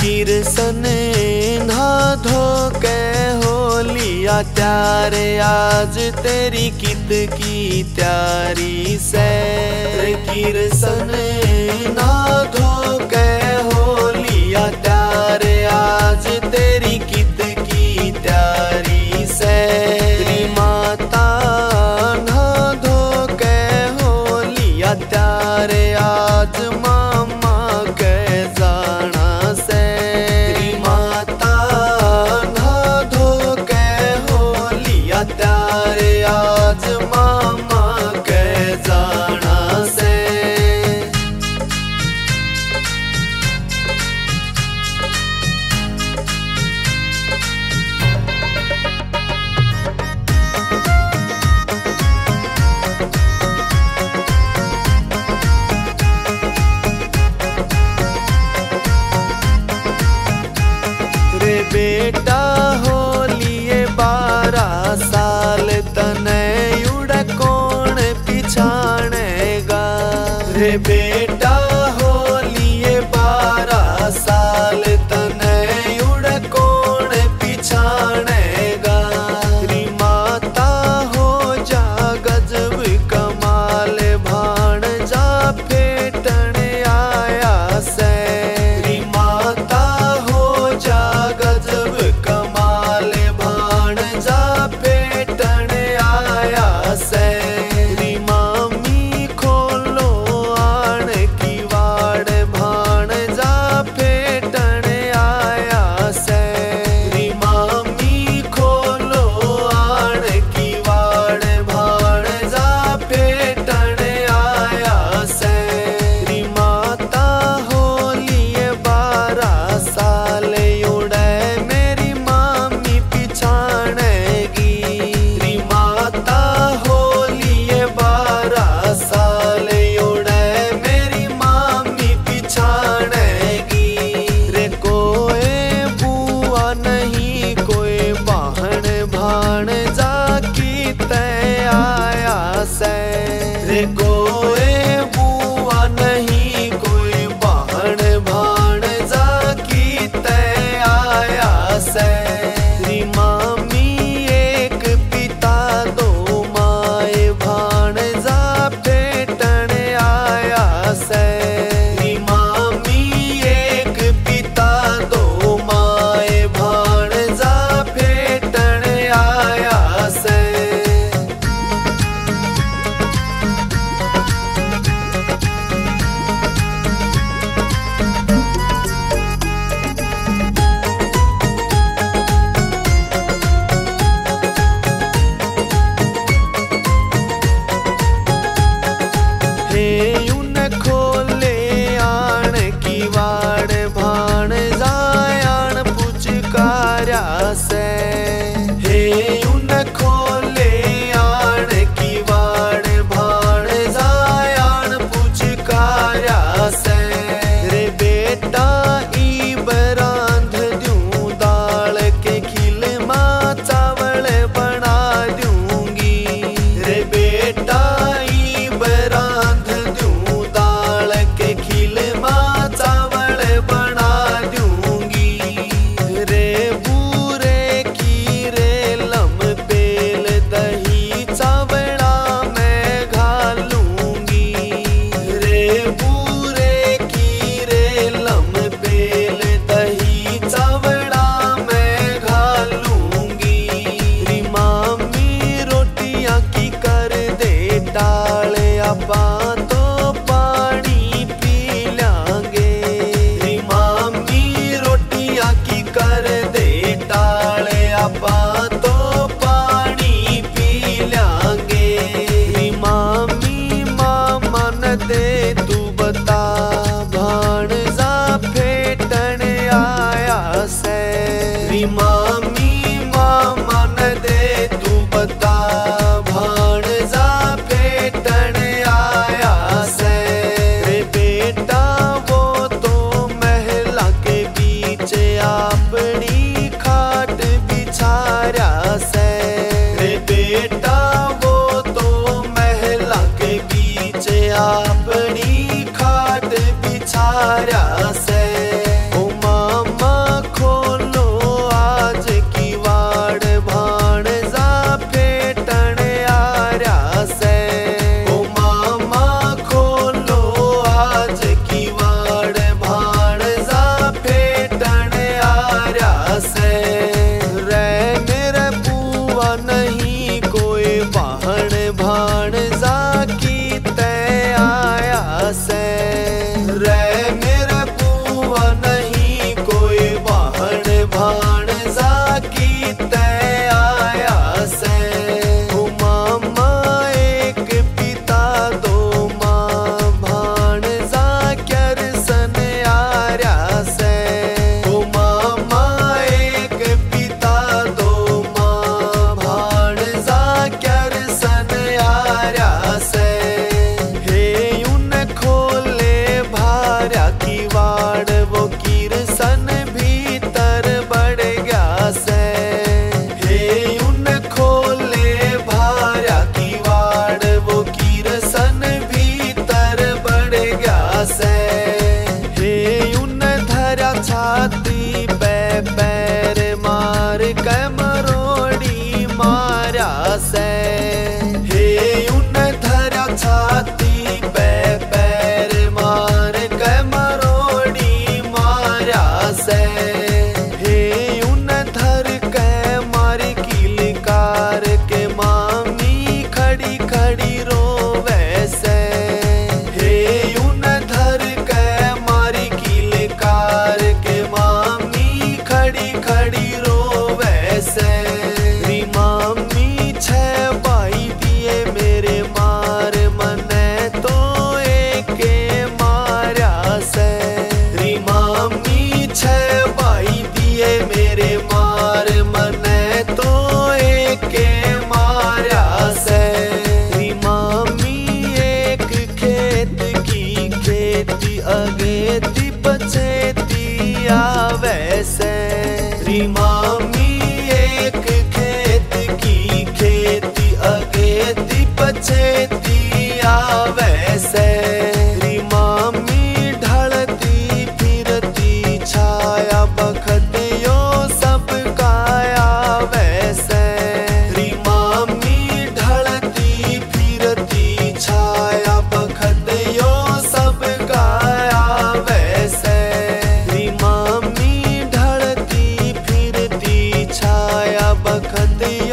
किरसन नहा धो के हो लिया त्यार, आज तेरी कित की त्यारी से। किरसन नहा धो के हो लिया त्यार, आज तेरी कित की त्यारी से। तेरी माता नहा धो के हो लिया त्यार, आज मामा के जाना से। तेरी माता नहा धो के हो लिया त्यार, आज मामा के जाना से। बेटा हो लिए 12 साल, तने उड़ कौन पिछानेगा। रे बेटा हो लिए 12 साल, तने उड़ कौन पिछानेगा। तेरी माता हो जा गजब कमाल, भाण जा फेटन आया से। तेरी माता हो जा गजब कमाल, भाण जा फेटन आया से। तेरी मामी खोलो आण की वाड़, भाण जा फेटन आया से। तेरी मामी खोलो आण की वाड़, भाण जा फेटन आया से। तेरी माता हो लिए 12 साल, उड़े मेरी मामी पिछानेगी। तेरी माता हो लिए 12 साल, उड़े मेरी मामी पिछानेगी। रे कोई बुआ नहीं कोई बहन, भाण जा की तय आया से। रे कोई बुआ नहीं कोई बहन, भाण जा की तय आया से। तेरी मामी एक पिता दो माए, भाण जा फेटन आया से। तेरी मामी एक पिता दो माए, भाण जा फेटन आया से। हे उन खोले आण की वाड़, भाण जायाण पुचकारा से। हे उन खोले आण की वाड़, भाण जायाण पुचकारा से। रे बेटा ई बरांध दूं दाल के खिल माँ चावल बना दूंगी। रे बेटा ई बरांध दूं दाल के खिल माँ चावल बना दूंगी। रे बूरे की रे लम पेल दही चावड़ा मैं घालूंगी। रे बूरे की रे लम पेल दही चावड़ा मैं घालूंगी। तेरी मामी रोटियां की कर दे टाले, आपा तो पानी पी लांगे। तेरी मामी रोटियां की कर दे टाले, आपा तो पानी पी लांगे। तेरी मामी मामा न दे तू बता, भाण जा फेटन आया से। तेरी मामी मामा न दे तू बता, भाण जा फेटन आया से। रे बेटा वो तो महला के बीच अपनी खाट बिछाया से। रे बेटा वो तो महला के बीच अपनी खाट बिछाया से। ओ मामा से। हे उन धरा छाती पे पैर मार के मरोड़ी मारा से। हे उन धरा छाती पे पैर मार के मरोड़ी मारा से। हे उन धर के मार किलकार के मामी खड़ी खड़ी रोवे से। हे उन धर के मार किलकार के मामी खड़ी खड़ी रोवे से। री मामी छह बाई दिए मेरे मार मने तो एक मारा से। री मामी छह बाई दिए मेरे मार मने तो एक मारा से। री मामी एक खेत की खेती अगेती पछेती आवे से। री मामी एक खेत की खेती अगेती पछेती आवे से। री मामी ढलती फिरती छाया बखत यो सब काया वैसे। री मामी ढलती फिरती छाया बखत यो सब काया वैसे। री मामी ढलती फिरती छाया बखत